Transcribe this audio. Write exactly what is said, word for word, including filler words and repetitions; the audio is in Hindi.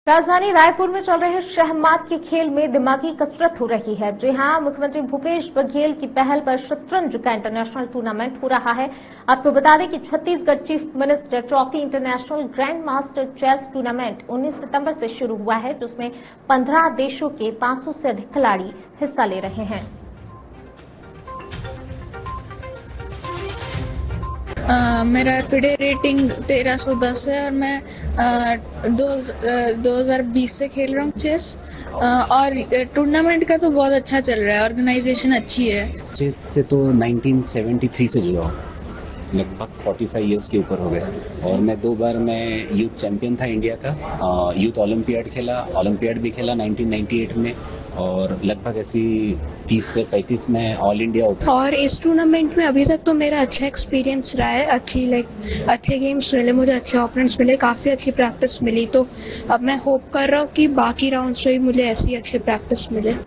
राजधानी रायपुर में चल रहे शहमाद के खेल में दिमागी कसरत हो रही है। जी हां, मुख्यमंत्री भूपेश बघेल की पहल पर शतरंज का इंटरनेशनल टूर्नामेंट हो रहा है। आपको बता दें कि Chhattisgarh chief minister trophy international grand master chess tournament उन्नीस सितंबर से शुरू हुआ है, जिसमें पंद्रह देशों के पांच सौ से अधिक खिलाड़ी हिस्सा ले रहे हैं। Uh, मेरा एफिडे रेटिंग तेरह सौ दस है और मैं uh, दो, uh, दो हज़ार बीस से खेल रहा हूँ चेस uh, और टूर्नामेंट का तो बहुत अच्छा चल रहा है, ऑर्गेनाइजेशन अच्छी है। चेस से तो उन्नीस सौ तिहत्तर से जुड़ा हूँ, लगभग पैंतालीस इयर्स के ऊपर हो गए और मैं दो बार मैं यूथ चैंपियन था इंडिया का। यूथ ओलंपियाड खेला, ओलंपियाड भी खेला उन्नीस सौ अट्ठानवे में और लगभग ऐसी तीस से पैंतीस में ऑल इंडिया ओपन। और इस टूर्नामेंट में अभी तक तो मेरा अच्छा एक्सपीरियंस रहा है, अच्छी लाइक अच्छे गेम्स मिले मुझे, अच्छे ओपोनेंट्स मिले, काफी अच्छी प्रैक्टिस मिली। तो अब मैं होप कर रहा हूँ कि बाकी राउंड्स में भी मुझे ऐसी अच्छी प्रैक्टिस मिले।